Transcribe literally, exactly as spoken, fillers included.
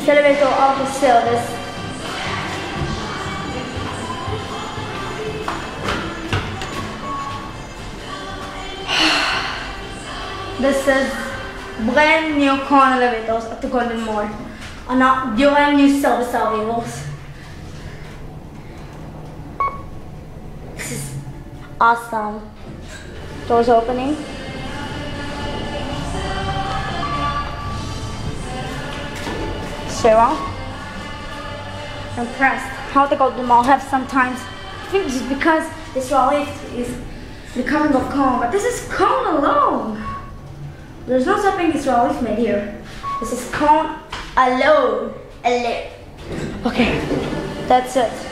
this elevator out of service. This is brand new Kone elevators at the Golden Mall. And not brand new service elevators. This is awesome. Doors opening. So impressed how the Golden Mall have sometimes. I think just because this lift is the coming of Kone, but this is Kone alone. There's no stopping this lift made here. This is Kone alone. Alone. Okay, that's it.